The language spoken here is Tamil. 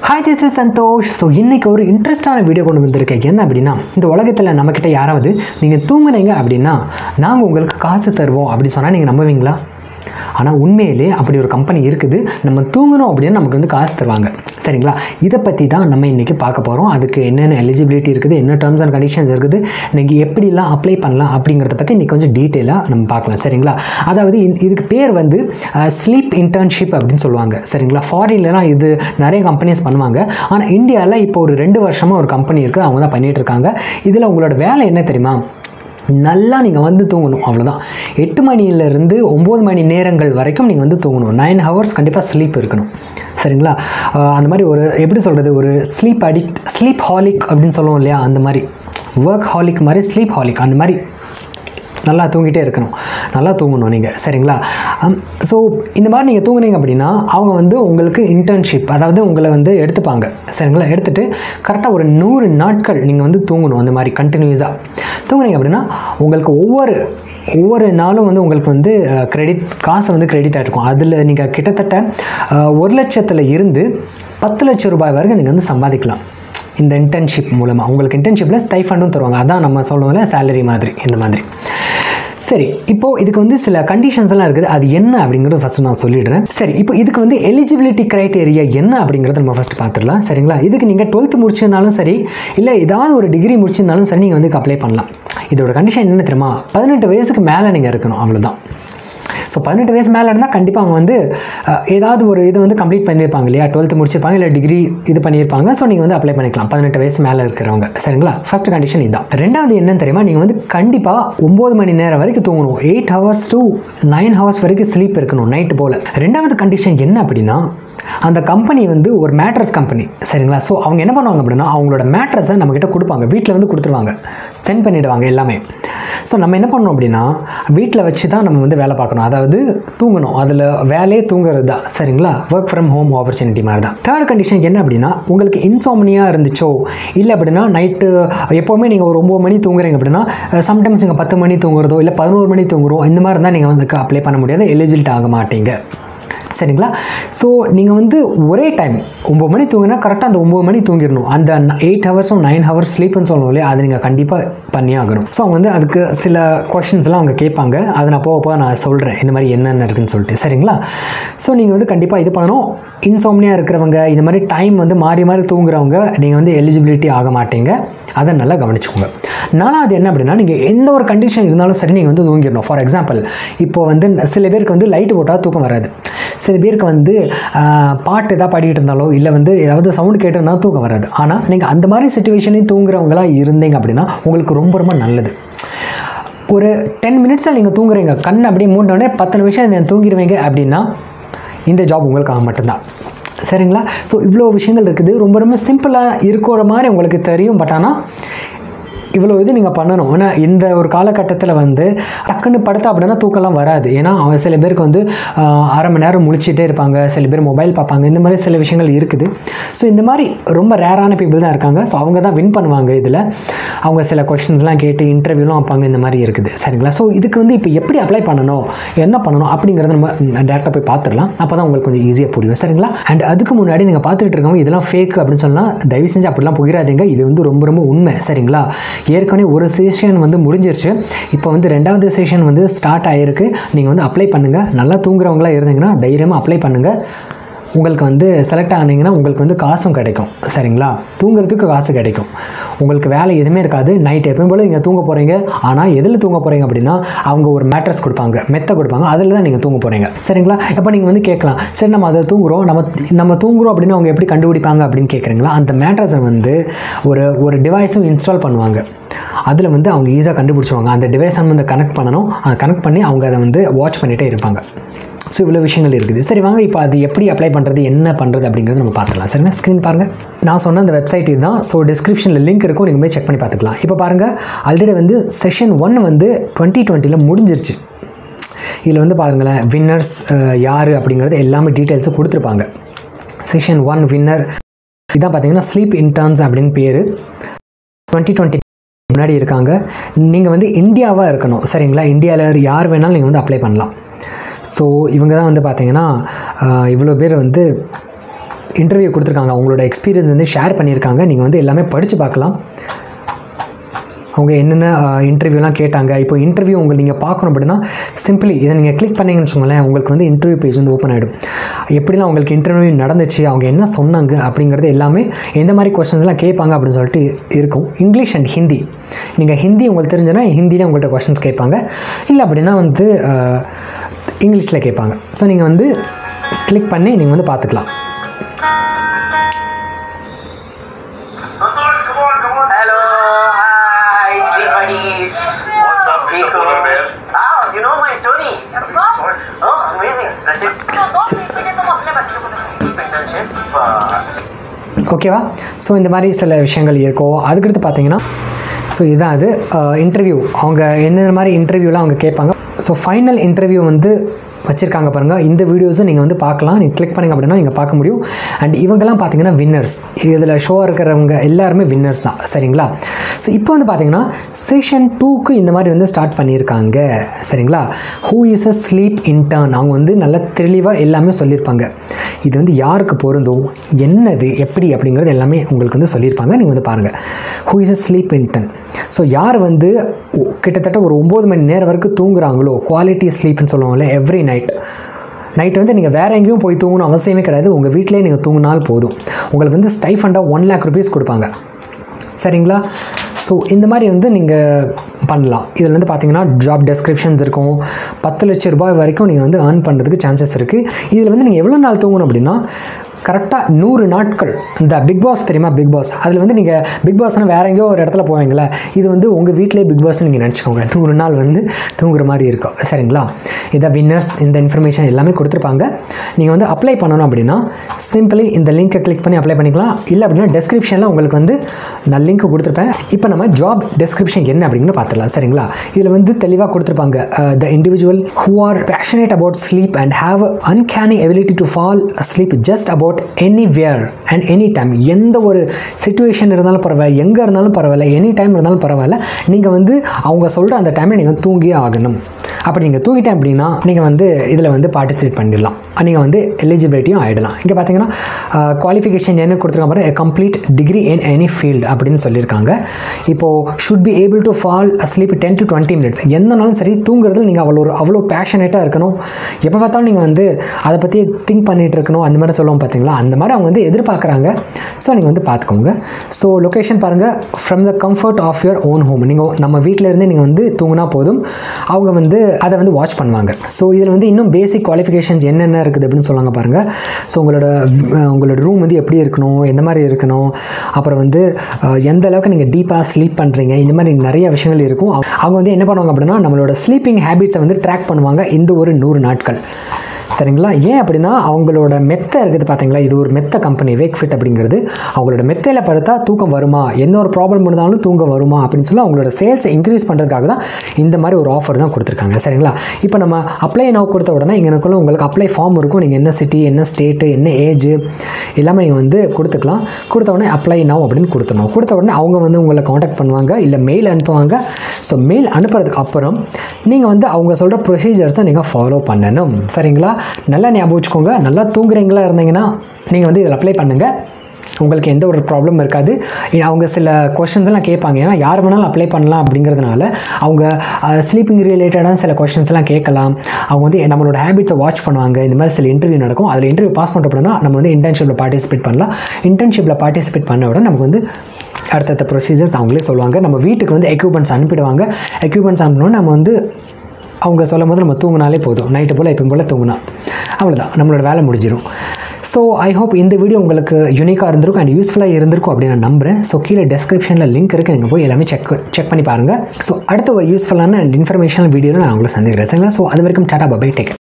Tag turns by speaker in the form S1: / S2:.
S1: Hi, this is Santosh. So, இன்னைக்கு ஒரு இன்ட்ரெஸ்டான வீடியோ கொண்டு வந்திருக்கேன். என்ன அப்படின்னா, இந்த உலகத்தில் நம்மக்கிட்ட யாராவது நீங்கள் தூங்குனீங்க அப்படின்னா நாங்கள் உங்களுக்கு காசு தருவோம் அப்படி சொன்னால் நீங்கள் நம்புவீங்களா? ஆனால் உண்மையிலே அப்படி ஒரு கம்பெனி இருக்குது. நம்ம தூங்கணும் அப்படின்னு நமக்கு வந்து காசு தருவாங்க. சரிங்களா? இதை பற்றி தான் நம்ம இன்றைக்கி பார்க்க போகிறோம். அதுக்கு என்னென்ன எலிஜிபிலிட்டி இருக்குது, என்ன டேர்ம்ஸ் அண்ட் கண்டிஷன்ஸ் இருக்குது, நீங்கள் எப்படிலாம் அப்ளை பண்ணலாம் அப்படிங்கிறத பற்றி இன்றைக்கி கொஞ்சம் டீட்டெயிலாக நம்ம பார்க்கலாம். சரிங்களா? அதாவது இதுக்கு பேர் வந்து ஸ்லீப் இன்டர்ன்ஷிப் அப்படின்னு சொல்லுவாங்க. சரிங்களா? ஃபாரின்லாம் இது நிறைய கம்பெனிஸ் பண்ணுவாங்க. ஆனால் இந்தியாவில் இப்போ ஒரு 2 வருஷமாக ஒரு கம்பெனி இருக்குது, அவங்க தான் பண்ணிகிட்ருக்காங்க. இதில் உங்களோட வேலை என்ன தெரியுமா? நல்லா நீங்கள் வந்து தூங்கணும், அவ்வளோதான். 8 மணிலேருந்து 9 மணி நேரங்கள் வரைக்கும் நீங்கள் வந்து தூங்கணும். 9 ஹவர்ஸ் கண்டிப்பாக ஸ்லீப் இருக்கணும். சரிங்களா? அந்த மாதிரி ஒரு எப்படி சொல்கிறது, ஒரு ஸ்லீப் ஹாலிக் அப்படின்னு சொல்லுவோம் இல்லையா, அந்த மாதிரி ஒர்க் ஹாலிக் மாதிரி ஸ்லீப் ஹாலிக், அந்த மாதிரி நல்லா தூங்கிட்டே இருக்கணும், நல்லா தூங்கணும் நீங்கள். சரிங்களா? ஸோ இந்த மாதிரி நீங்கள் தூங்குனீங்க அப்படின்னா அவங்க வந்து உங்களுக்கு இன்டர்ன்ஷிப், அதாவது உங்களை வந்து எடுத்துப்பாங்க. சரிங்களா? எடுத்துகிட்டு கரெக்டாக ஒரு 100 நாட்கள் நீங்கள் வந்து தூங்கணும். அந்த மாதிரி கண்டினியூஸாக தூங்குனீங்க அப்படின்னா உங்களுக்கு ஒவ்வொரு நாளும் வந்து உங்களுக்கு வந்து காசை வந்து கிரெடிட் ஆகிருக்கும். அதில் நீங்கள் கிட்டத்தட்ட 1 லட்சத்தில் இருந்து 10 லட்சம் ரூபாய் வரைக்கும் நீங்கள் வந்து சம்பாதிக்கலாம் இந்த இன்டர்ன்ஷிப் மூலமாக. உங்களுக்கு இன்டர்ன்ஷிப்பில் ஸ்டைஃபண்டும் தருவாங்க. அதான் நம்ம சொல்லுவோம்ல, சேலரி மாதிரி, இந்த மாதிரி. சரி, இப்போது இதுக்கு வந்து சில கண்டிஷன்ஸ் எல்லாம் இருக்குது. அது என்ன அப்படிங்கிறது ஃபஸ்ட்டு நான் சொல்லிடுறேன். சரி, இப்போ இதுக்கு வந்து எலிஜிபிலிட்டி க்ரைட்டீரியா என்ன அப்படிங்கிறத நம்ம ஃபஸ்ட்டு பார்த்துடலாம். சரிங்களா? இதுக்கு நீங்கள் 12th முடிச்சிருந்தாலும் சரி, இல்லை ஏதாவது ஒரு டிகிரி முடிச்சிருந்தாலும் சரி, நீங்கள் வந்து அப்ளை பண்ணலாம். இதோட கண்டிஷன் என்ன தெரியுமா? 18 வயசுக்கு மேலே நீங்கள் இருக்கணும், அவ்வளோதான். ஸோ 18 வயசு மேலே இருந்தால் கண்டிப்பாக அவங்க வந்து ஏதாவது ஒரு இது வந்து கம்ப்ளீட் பண்ணியிருப்பாங்க இல்லையா, 12th முடிச்சிருப்பாங்க, இல்லை டிகிரி இது பண்ணியிருப்பாங்க. ஸோ நீங்கள் வந்து அப்ளை பண்ணிக்கலாம் 18 வயசு மேலே இருக்கிறவங்க. சரிங்களா? ஃபஸ்ட் கண்டிஷன் இதுதான். ரெண்டாவது என்னன்னு தெரியுமா? நீங்கள் வந்து கண்டிப்பாக 9 மணி நேரம் வரைக்கும் தூங்கணும். 8 ஹவர்ஸ் to 9 ஹவர்ஸ் வரைக்கும் ஸ்லீப் இருக்கணும் நைட்டு போல். ரெண்டாவது கண்டிஷன் என்ன அப்படின்னா, அந்த கம்பெனி வந்து ஒரு மேட்ரஸ் கம்பெனி. சரிங்களா? ஸோ அவங்க என்ன பண்ணுவாங்க அப்படின்னா, அவங்களோட மேட்ரஸை நம்மக்கிட்ட கொடுப்பாங்க, வீட்டில் வந்து கொடுத்துருவாங்க, சென்ட் பண்ணிவிடுவாங்க எல்லாமே. ஸோ நம்ம என்ன பண்ணணும் அப்படின்னா, வீட்டில் வச்சு தான் நம்ம வந்து வேலை பார்க்கணும், அதாவது தூங்கணும். அதில் வேலையே தூங்குறது தான். சரிங்களா? ஒர்க் ஃப்ரம் ஹோம் ஆப்பர்ச்சுனிட்டி மாதிரி தான். தேர்ட் கண்டிஷன் என்ன அப்படின்னா, உங்களுக்கு இன்சோம்னியா இருந்துச்சோ, இல்லை அப்படின்னா நைட்டு எப்போவுமே நீங்கள் ஒரு 9 மணி தூங்குறீங்க அப்படின்னா, சம்டைம்ஸ் நீங்கள் 10 மணி தூங்குறதோ இல்லை 11 மணி தூங்குறோம், இந்த மாதிரி இருந்தால் நீங்கள் வந்து அப்ளை பண்ண முடியாது, எலிஜிபிலிட்டி ஆக மாட்டீங்க. சரிங்களா? ஸோ நீங்கள் வந்து ஒரே டைம் 9 மணி தூங்கினா கரெக்டாக அந்த 9 மணி தூங்கிடணும். அந்த 8 ஹவர்ஸும் 9 ஹவர்ஸ் ஸ்லீப்னு சொல்லணும் இல்லையா, அது நீங்கள் கண்டிப்பாக பண்ணியே ஆகணும். ஸோ அவங்க வந்து அதுக்கு சில கொஷின்ஸ்லாம் அவங்க கேட்பாங்க. அதை நான் போக நான் சொல்கிறேன் இந்த மாதிரி என்னென்ன இருக்குதுன்னு சொல்லிட்டு. சரிங்களா? ஸோ நீங்கள் வந்து கண்டிப்பாக இது பண்ணணும். இன்சோம்னியா இருக்கிறவங்க, இந்த மாதிரி டைம் வந்து மாறி மாறி தூங்குறவங்க, நீங்கள் வந்து எலிஜிபிலிட்டி ஆக மாட்டீங்க. அதை நல்லா கவனிச்சுக்கோங்க. நாலாவது என்ன அப்படின்னா, நீங்கள் எந்த ஒரு கண்டிஷன் இருந்தாலும் சரி நீங்கள் வந்து தூங்கிடணும். ஃபார் எக்ஸாம்பிள், இப்போது வந்து சில பேருக்கு வந்து லைட்டு போட்டால் தூக்கம் வராது. சில பேருக்கு வந்து பாட்டு எதாவது பாடிக்கிட்டு இருந்தாலோ இல்லை வந்து ஏதாவது சவுண்டு கேட்டிருந்தாலும் தூக்கம் வராது. ஆனால் நீங்கள் அந்த மாதிரி சுச்சுவேஷனையும் தூங்குறவங்களாக இருந்தீங்க அப்படின்னா உங்களுக்கு ரொம்ப ரொம்ப நல்லது. ஒரு 10 மினிட்ஸில் நீங்கள் தூங்குறீங்க, கண் அப்படியே மூடினோடனே 10 நிமிஷம் நீங்கள் தூங்கிடுவீங்க அப்படின்னா இந்த ஜாப் உங்களுக்காக மட்டும்தான். சரிங்களா? ஸோ இவ்வளோ விஷயங்கள் இருக்குது. ரொம்ப ரொம்ப சிம்பிளாக இருக்கிற மாதிரி உங்களுக்கு தெரியும். பட் ஆனால் இவ்வளோ இது நீங்கள் பண்ணணும். ஏன்னா இந்த ஒரு காலகட்டத்தில் வந்து டக்குன்னு படுத்தா அப்படின்னா தூக்கம்லாம் வராது. ஏன்னா அவங்க சில பேருக்கு வந்து அரை மணி நேரம் முழிச்சிட்டே இருப்பாங்க, சில பேர் மொபைல் பார்ப்பாங்க, இந்த மாதிரி சில விஷயங்கள் இருக்குது. ஸோ இந்த மாதிரி ரொம்ப ரேரான பீப்புள் தான் இருக்காங்க. ஸோ அவங்க தான் வின் பண்ணுவாங்க. இதில் அவங்க சில கொஷின்ஸ்லாம் கேட்டு இன்டர்வியூலாம் வைப்பாங்க, இந்த மாதிரி இருக்குது. சரிங்களா? ஸோ இதுக்கு வந்து இப்போ எப்படி அப்ளை பண்ணணும், என்ன பண்ணணும் அப்படிங்கிறத நம்ம டேரெக்டாக போய் பார்த்துடலாம். அப்போ தான் உங்களுக்கு கொஞ்சம் ஈஸியாக புரியும். சரிங்களா? அண்ட் அதுக்கு முன்னாடி நீங்கள் பார்த்துட்டு இருக்கவங்க இதெல்லாம் ஃபேக் அப்படின்னு சொன்னால் தயவு செஞ்சு அப்படிலாம் போயிடாதீங்க. இது வந்து ரொம்ப ரொம்ப உண்மை. சரிங்களா? ஏற்கனவே ஒரு செஷன் வந்து முடிஞ்சிருச்சு. இப்போ வந்து 2வது செஷன் வந்து ஸ்டார்ட் ஆகிருக்கு. நீங்கள் வந்து அப்ளை பண்ணுங்கள். நல்லா தூங்குறவங்களாக இருந்தீங்கன்னா தைரியமாக அப்ளை பண்ணுங்கள். உங்களுக்கு வந்து செலக்ட் ஆனீங்கன்னா உங்களுக்கு வந்து காசும் கிடைக்கும். சரிங்களா? தூங்குறதுக்கு காசு கிடைக்கும். உங்களுக்கு வேலை எதுவுமே இருக்காது. நைட் எப்பயும் போல் நீங்கள் தூங்க போகிறீங்க. ஆனால் எதில் தூங்க போகிறீங்க அப்படின்னா, அவங்க ஒரு மேட்ரஸ் கொடுப்பாங்க, மெத்தை கொடுப்பாங்க, அதில் தான் நீங்கள் தூங்க போகிறீங்க. சரிங்களா? இப்போ நீங்கள் வந்து கேட்கலாம், சரி நம்ம அதை தூங்குகிறோம், நம்ம தூங்குகிறோம் அப்படின்னு அவங்க எப்படி கண்டுபிடிப்பாங்க அப்படின்னு கேட்குறீங்களா? அந்த மேட்ரஸை வந்து ஒரு டிவைஸும் இன்ஸ்டால் பண்ணுவாங்க. அதில் வந்து அவங்க ஈஸியாக கண்டுபிடிச்சிடுவாங்க. அந்த டிவைஸ் நம்ம வந்து கனெக்ட் பண்ணணும். அதை கனெக்ட் பண்ணி அவங்க அதை வந்து வாட்ச் பண்ணிகிட்டே இருப்பாங்க. ஸோ இவ்வளோ விஷயங்கள் இருக்குது. சரி வாங்க, இப்போ அது எப்படி அப்ளை பண்ணுறது, என்ன பண்ணுறது அப்படிங்கிறது நம்ம பார்த்துக்கலாம். சரிங்க? ஸ்க்ரீன் பாருங்கள். நான் சொன்ன அந்த வெப்சைட் இதுதான். ஸோ டிஸ்கிரிப்ஷனில் லிங்க் இருக்கும், நீங்கள் போய் செக் பண்ணி பார்த்துக்கலாம். இப்போ பாருங்கள், ஆல்ரெடி வந்து செஷன் 1 வந்து 2020 முடிஞ்சிருச்சு. இதில் வந்து பாருங்களேன், வின்னர்ஸ் யார் அப்படிங்கிறது எல்லாமே டீட்டெயில்ஸு கொடுத்துருப்பாங்க. செஷன் 1 வின்னர் இதான் பார்த்தீங்கன்னா ஸ்லீப் இன்டர்ன்ஸ் அப்படின்னு பேர். 2020 முன்னாடி இருக்காங்க. நீங்கள் வந்து இந்தியாவாக இருக்கணும். சரிங்களா? இந்தியாவில் யார் வேணாலும் நீங்கள் வந்து அப்ளை பண்ணலாம். ஸோ இவங்க தான் வந்து பார்த்தீங்கன்னா இவ்வளோ பேர் வந்து இன்டர்வியூ கொடுத்துருக்காங்க, அவங்களோட எக்ஸ்பீரியன்ஸ் வந்து ஷேர் பண்ணியிருக்காங்க. நீங்கள் வந்து எல்லாமே படித்து பார்க்கலாம். அவங்க என்னென்ன இன்டர்வியூலாம் கேட்டாங்க. இப்போ இன்டர்வியூ நீங்கள் பார்க்கணும் அப்படின்னா சிம்பிளி இதை நீங்கள் கிளிக் பண்ணிங்கன்னு வச்சுக்கோங்களேன், உங்களுக்கு வந்து இன்டர்வியூ பேஜ் வந்து ஓப்பன் ஆகிடும். எப்படிலாம் உங்களுக்கு இன்டர்வியூ நடந்துச்சு, அவங்க என்ன சொன்னாங்க அப்படிங்கிறது எல்லாமே எந்த மாதிரி கொஸ்டின்ஸ்லாம் கேட்பாங்க அப்படின்னு சொல்லிட்டு இருக்கும். English and Hindi. நீங்கள் ஹிந்தி உங்களுக்கு தெரிஞ்சுன்னா ஹிந்தியில் உங்கள்கிட்ட கொஸ்டின்ஸ் கேட்பாங்க, இல்லை அப்படின்னா வந்து இங்கிலீஷில் கேட்பாங்க. ஸோ நீங்கள் வந்து கிளிக் பண்ணி நீங்கள் வந்து பார்த்துக்கலாம்.
S2: You know my story? Oh, amazing. That's it. Internship.
S1: ஓகேவா? ஸோ இந்த மாதிரி சில விஷயங்கள் இருக்கும். அதுக்கடுத்து பார்த்தீங்கன்னா ஸோ இதான் அது இன்டர்வியூ. அவங்க எந்தெந்த மாதிரி இன்டர்வியூலாம் அவங்க கேட்பாங்க. ஸோ ஃபைனல் இன்டர்வியூ வந்து வச்சுருக்காங்க பாருங்கள். இந்த வீடியோஸும் நீங்கள் வந்து பார்க்கலாம். நீங்கள் கிளிக் பண்ணிங்க அப்படின்னா நீங்கள் பார்க்க முடியும். அண்ட் இவங்கெல்லாம் பார்த்தீங்கன்னா வின்னர்ஸ். இதில் ஷோ இருக்கிறவங்க எல்லாருமே வின்னர்ஸ் தான், சரிங்களா? ஸோ இப்போ வந்து பார்த்தீங்கன்னா செஷன் 2க்கு இந்த மாதிரி வந்து ஸ்டார்ட் பண்ணியிருக்காங்க, சரிங்களா? Who is a sleep intern. அவங்க வந்து நல்லா தெளிவாக எல்லாமே சொல்லியிருப்பாங்க. இது வந்து யாருக்கு பொருந்தும், என்னது எப்படி அப்படிங்கிறது எல்லாமே உங்களுக்கு வந்து சொல்லியிருப்பாங்க. நீங்கள் வந்து பாருங்கள். Who is a sleep intern. So யார் வந்து கிட்டத்தட்ட ஒரு 9 மணி நேரம் வரைக்கும் தூங்குறாங்களோ, குவாலிட்டி ஸ்லீப்னு சொல்லுவாங்கல்ல, எவ்ரி நைட் வந்து நீங்கள் வேறு எங்கேயும் போய் தூங்கணும் அவசியமே கிடையாது. உங்கள் வீட்டிலே நீங்கள் தூங்கினால் போதும். உங்களுக்கு வந்து ஸ்டைஃபண்டாக 1 lakh rupees கொடுப்பாங்க, சரிங்களா? ஸோ இந்த மாதிரி வந்து நீங்கள் பண்ணலாம். இதில் வந்து பார்த்தீங்கன்னா ஜாப் டெஸ்கிரிப்ஷன்ஸ் இருக்கும். 10 லட்சம் ரூபாய் வரைக்கும் நீங்கள் வந்து ஏர்ன் பண்ணுறதுக்கு சான்சஸ் இருக்குது. இதில் வந்து நீங்கள் எவ்வளோ நாள் தூங்கணும் அப்படின்னா கரெக்டாக 100 நாட்கள். இந்த பிக் பாஸ் தெரியுமா, பிக் பாஸ், அதில் வந்து நீங்கள் பிக் பாஸ்னால் வேறு எங்கேயோ ஒரு இடத்துல போவீங்களே, இது வந்து உங்கள் வீட்டிலே பிக் பாஸ்ன்னு நீங்கள் நினச்சிக்கோங்க. 100 நாள் வந்து தூங்குற மாதிரி இருக்கும், சரிங்களா? இதை வின்னர்ஸ் இந்த இன்ஃபர்மேஷன் எல்லாமே கொடுத்துருப்பாங்க. நீங்கள் வந்து அப்ளை பண்ணணும் அப்படின்னா சிம்பிளி இந்த லிங்க்கை கிளிக் பண்ணி அப்ளை பண்ணிக்கலாம். இல்லை அப்படின்னா டெஸ்கிரிப்ஷனில் உங்களுக்கு வந்து நான் லிங்க் கொடுத்துருப்பேன். இப்போ நம்ம ஜாப் டெஸ்கிரிப்ஷன் என்ன அப்படிங்கிறது பார்த்துக்கலாம், சரிங்களா? இதில் வந்து தெளிவாக கொடுத்துருப்பாங்க. The individual who are passionate about sleep and have uncanny ability to fall sleep just about anywhere and any time. எந்த ஒரு சிச்சுவேஷன் இருந்தாலும் பரவாயில்ல, எங்கே இருந்தாலும் பரவாயில்ல, எனி டைம் இருந்தாலும் பரவாயில்ல, நீங்கள் வந்து அவங்க சொல்கிற அந்த டைமில் நீங்கள் தூங்கியே ஆகணும். அப்படி நீங்கள் தூங்கிட்டேன் அப்படின்னா நீங்கள் வந்து இதில் வந்து பார்ட்டிசிபேட் பண்ணிடலாம். நீங்கள் வந்து எலிஜிபிலிட்டியும் ஆகிடலாம். இங்கே பார்த்தீங்கன்னா குவாலிஃபிகேஷன் என்ன கொடுத்துருக்காங்க பாருங்க, complete degree in any field அப்படின்னு சொல்லியிருக்காங்க. இப்போது should be able to fall sleep 10 to 20 minutes. எந்தனாலும் சரி தூங்குறதுல நீங்கள் அவ்வளோ பேஷனேட்டாக இருக்கணும். எப்போ பார்த்தாலும் நீங்கள் வந்து அதை பற்றி திங்க் பண்ணிகிட்டு இருக்கணும். அந்த மாதிரி சொல்லுவோம் பார்த்தீங்களா, அந்த மாதிரி அவங்க வந்து எதிர்பார்க்குறாங்க. ஸோ நீங்கள் வந்து பார்த்துக்கோங்க. ஸோ லொக்கேஷன் பாருங்கள், from the comfort of your own home. நீங்கள் நம்ம வீட்டில் இருந்து நீங்கள் வந்து தூங்கினா போதும், அவங்க வந்து அதை வந்து வாட்ச் பண்ணுவாங்க. ஸோ இதில் வந்து இன்னும் பேசிக் குவாலிஃபிகேஷன்ஸ் என்னென்ன இருக்குது அப்படின்னு சொல்லுவாங்க பாருங்கள். ஸோ உங்களோட ரூம் வந்து எப்படி இருக்கணும், எந்த மாதிரி இருக்கணும், அப்புறம் வந்து எந்த அளவுக்கு நீங்கள் டீப்பாக ஸ்லீப் பண்ணுறீங்க, இந்த மாதிரி நிறைய விஷயங்கள் இருக்கும். அவங்க வந்து என்ன பண்ணுவாங்க அப்படின்னா நம்மளோட ஸ்லீப்பிங் ஹேபிட்ஸை வந்து ட்ராக் பண்ணுவாங்க இந்த ஒரு 100 நாட்கள், சரிங்களா? ஏன் அப்படின்னா அவங்களோட மெத்தை இருக்குது பார்த்தீங்களா, இது ஒரு மெத்த கம்பெனி wakefit அப்படிங்கிறது. அவங்களோட மெத்தையில் படுத்தா தூக்கம் வருமா, எந்த ஒரு ப்ராப்ளம் இருந்தாலும் தூங்க வருமா அப்படின்னு சொல்லி அவங்களோட சேல்ஸை இன்க்ரீஸ் பண்ணுறதுக்காக தான் இந்த மாதிரி ஒரு ஆஃபர் தான் கொடுத்துருக்காங்க, சரிங்களா? இப்போ நம்ம அப்ளை நவ் கொடுத்த உடனே இங்கேக்குள்ள உங்களுக்கு அப்ளை ஃபார்ம் இருக்கும். நீங்கள் என்ன சிட்டி, என்ன ஸ்டேட்டு, என்ன ஏஜ் எல்லாமே நீங்கள் வந்து கொடுத்துக்கலாம். கொடுத்த உடனே அப்ளை நவ் அப்படின்னு கொடுத்துடணும். கொடுத்த உடனே அவங்க வந்து உங்களை காண்டாக்ட் பண்ணுவாங்க, இல்லை மெயில் அனுப்புவாங்க. ஸோ மெயில் அனுப்புறதுக்கு அப்புறம் நீங்கள் வந்து அவங்க சொல்கிற ப்ரொசீஜர்ஸை நீங்கள் ஃபாலோ பண்ணணும், சரிங்களா? நல்லா ஞாபகம் வச்சுக்கோங்க. நல்லா தூங்குறீங்களா இருந்தீங்கன்னா நீங்கள் வந்து இதில் அப்ளை பண்ணுங்கள். உங்களுக்கு எந்த ஒரு ப்ராப்ளம் இருக்காது. அவங்க சில கொஷின்ஸ்லாம் கேட்பாங்க, ஏன்னா யார் வேணாலும் அப்ளை பண்ணலாம் அப்படிங்கிறதுனால அவங்க ஸ்லீப்பிங் ரிலேட்டடான சில கொஷின்ஸ்லாம் கேட்கலாம். அவங்க வந்து நம்மளோட ஹேபிட்ஸை வாட்ச் பண்ணுவாங்க. இந்த மாதிரி சில இன்டர்வியூ நடக்கும். அதில் இன்டர்வியூ பாஸ் பண்ணுற அப்படின்னா நம்ம வந்து இன்டர்ன்ஷிப்பில் பார்ட்டிசிபேட் பண்ணலாம். இன்டர்ன்ஷிப்பில் பார்ட்டிசிபேட் பண்ண விட நமக்கு வந்து அடுத்தடுத்த ப்ரொசீஜர்ஸ் அவங்களே சொல்லுவாங்க. நம்ம வீட்டுக்கு வந்து எக்யூப்மெண்ட்ஸ் அனுப்பிடுவாங்க. எக்யூப்மெண்ட்ஸ் அனுப்பினோன்னா நம்ம வந்து அவங்க சொல்லும் போது நம்ம தூங்கினாலே போதும். நைட்டு போல் எப்பயும் போல் தூங்கினா அவ்வளோதான், நம்மளோட வேலை முடிஞ்சிடும். ஸோ ஐ ஹோப் இந்த வீடியோ உங்களுக்கு யூனிக்காக இருந்திருக்கும் அண்ட் யூஸ்ஃபுல்லாக இருந்திருக்கும் அப்படின்னு நான் நம்புகிறேன். ஸோ கீழே டெஸ்கிரிப்ஷனில் லிங்க் இருக்குது, நீங்கள் போய் எல்லாமே செக் பண்ணி பாருங்கள். ஸோ அடுத்த ஒரு யூஸ்ஃபுல்லான அண்ட் இன்ஃபர்மேஷனல் வீடியோவில் நான் உங்களை சந்திக்கிறேன், சரிங்களா? ஸோ அது வரைக்கும் டாடா பை, டேக் கேர்.